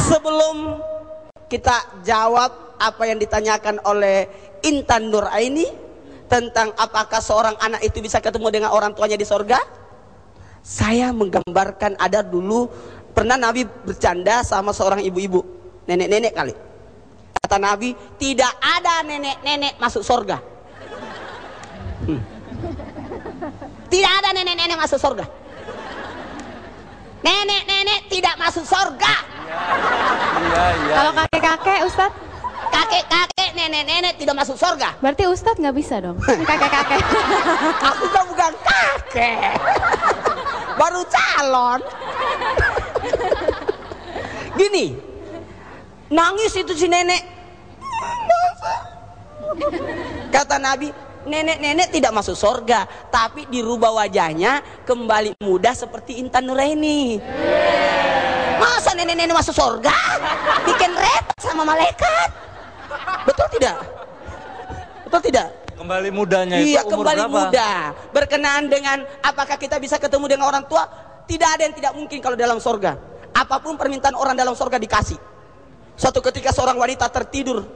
Sebelum kita jawab apa yang ditanyakan oleh Intan Nuraini tentang apakah seorang anak itu bisa ketemu dengan orang tuanya di sorga, saya menggambarkan ada dulu pernah Nabi bercanda sama seorang ibu-ibu, nenek-nenek kali. Kata Nabi, tidak ada nenek-nenek masuk sorga. Tidak ada nenek-nenek masuk sorga. Nenek-nenek tidak masuk sorga. Kalau kakek-kakek, Ustadz? Kakek-kakek, nenek-nenek tidak masuk sorga. Berarti Ustadz nggak bisa dong, kakek-kakek. Aku kan bukan kakek, baru calon. Gini, nangis itu si nenek. Kata Nabi, nenek-nenek tidak masuk sorga, tapi dirubah wajahnya kembali muda seperti Intan Nuraini. Masa nenek-nenek masuk sorga? Bikin repot sama malaikat. Betul tidak? Betul tidak? Kembali mudanya itu iya, umur kembali berapa? muda. Berkenaan dengan apakah kita bisa ketemu dengan orang tua, tidak ada yang tidak mungkin kalau dalam sorga. Apapun permintaan orang dalam sorga dikasih. Suatu ketika seorang wanita tertidur,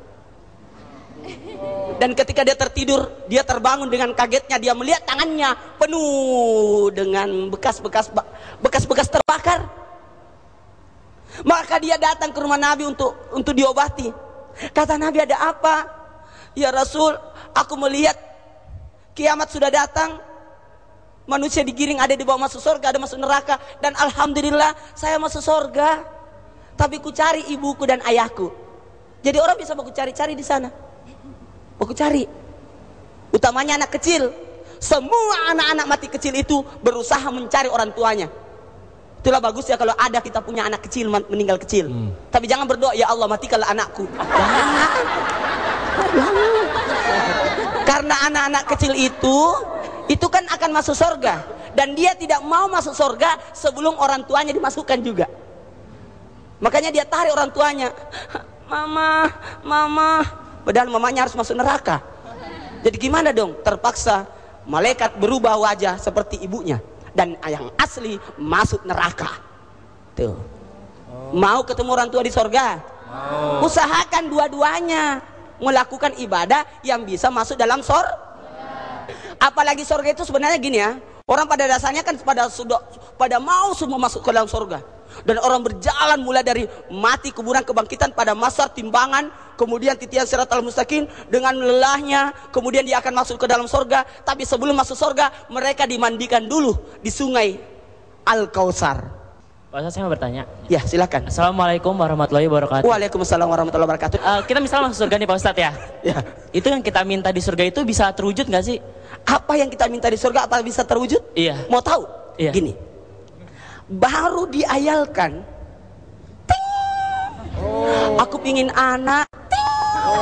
dan ketika dia tertidur, dia terbangun dengan kagetnya, dia melihat tangannya penuh dengan bekas-bekas terbakar. Maka dia datang ke rumah Nabi untuk diobati. Kata Nabi, ada apa? Ya Rasul, aku melihat kiamat sudah datang, manusia digiring, ada di bawah masuk surga, ada masuk neraka, dan alhamdulillah saya masuk surga. Tapi ku cari ibuku dan ayahku. Jadi orang bisa aku cari-cari di sana. Aku cari, utamanya anak kecil. Semua anak-anak mati kecil itu berusaha mencari orang tuanya. Itulah bagus ya kalau ada kita punya anak kecil meninggal kecil. Tapi jangan berdoa, ya Allah matikanlah anakku. Jangan. Karena anak-anak kecil itu kan akan masuk surga, dan dia tidak mau masuk surga sebelum orang tuanya dimasukkan juga. Makanya dia tarik orang tuanya, mama, mama. Padahal mamanya harus masuk neraka. Jadi gimana dong? Terpaksa malaikat berubah wajah seperti ibunya, dan yang asli masuk neraka. Tuh. Mau ketemu orang tua di sorga? Usahakan dua-duanya melakukan ibadah yang bisa masuk dalam sorga. Apalagi sorga itu sebenarnya gini ya, orang pada dasarnya kan pada mau semua masuk ke dalam sorga. Dan orang berjalan mulai dari mati, kuburan, kebangkitan, pada masa timbangan, kemudian titian siratal mustaqim, dengan lelahnya kemudian dia akan masuk ke dalam sorga. Tapi sebelum masuk sorga, mereka dimandikan dulu di sungai Al-Kautsar. Pak Ustadz, saya mau bertanya. Ya, silakan. Assalamualaikum warahmatullahi wabarakatuh. Waalaikumsalam warahmatullahi wabarakatuh. Kita misalnya masuk surga nih Pak Ustadz ya. Ya. Itu yang kita minta di surga itu bisa terwujud nggak sih? Apa yang kita minta di surga apa bisa terwujud? Iya. Mau tahu? Iya. Gini, baru diayalkan, ting. Aku pingin anak, ting.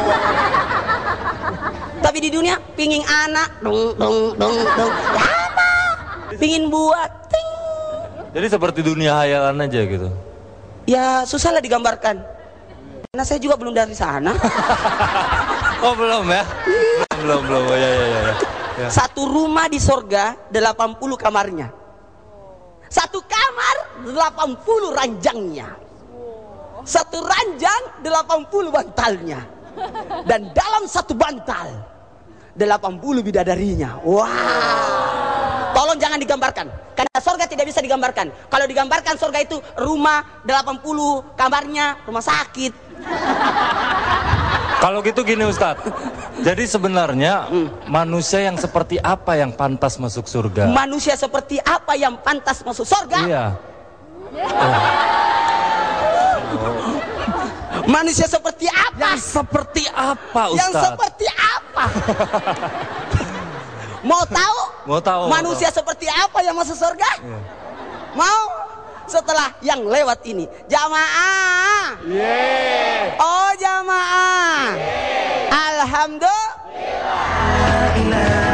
Tapi di dunia pingin anak, dong. Apa? Pingin buat, ting. Jadi seperti dunia hayalan aja gitu. Ya susah lah digambarkan. Karena saya juga belum dari sana. Oh belum ya? Belum. Oh, ya. Satu rumah di sorga 80 kamarnya. Satu kamar 80 ranjangnya. Satu ranjang 80 bantalnya. Dan dalam satu bantal 80 bidadarinya. Wow. Tolong jangan digambarkan, karena sorga tidak bisa digambarkan. Kalau digambarkan sorga itu rumah 80 kamarnya, rumah sakit. Kalau gitu gini Ustadz, jadi sebenarnya manusia yang seperti apa yang pantas masuk surga? Manusia seperti apa yang pantas masuk surga? Iya. Manusia seperti apa? Yang seperti apa Ustadz? Yang seperti apa? Mau tahu? Mau tahu. Manusia seperti apa yang masuk surga? Iya. Mau? Setelah yang lewat ini, jamaah. Oh jamaah. Alhamdulillah.